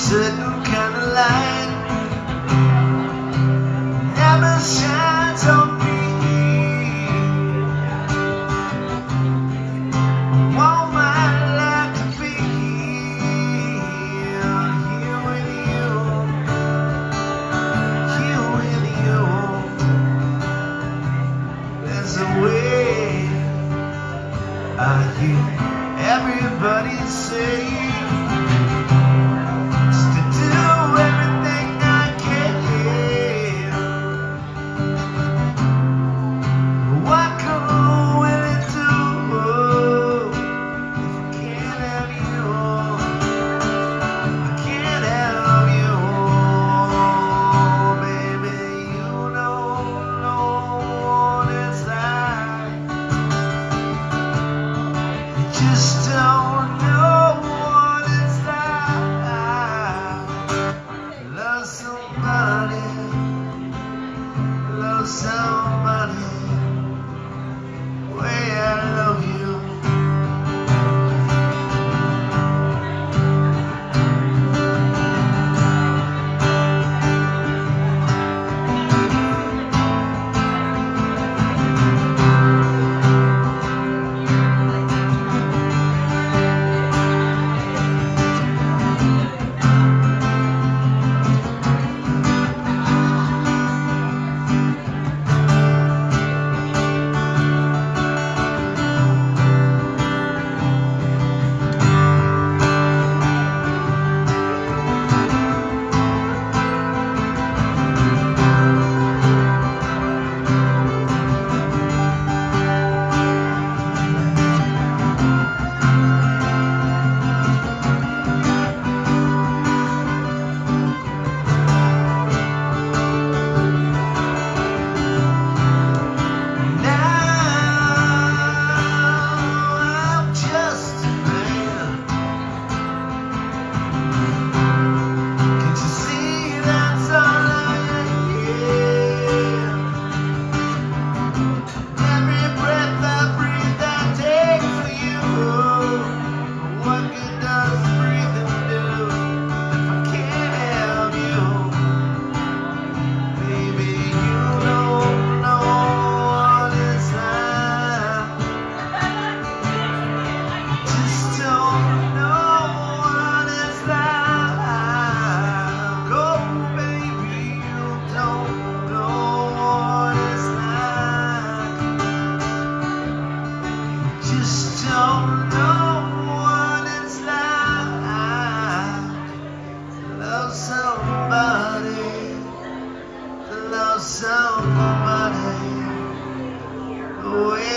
certain kind of light never shines on me. Want my life to be here with you, here with you. There's a way I hear everybody say. Just don't know what it's like. Love somebody, love somebody, way I love you. Don't know what it's like. Love somebody, love somebody, the way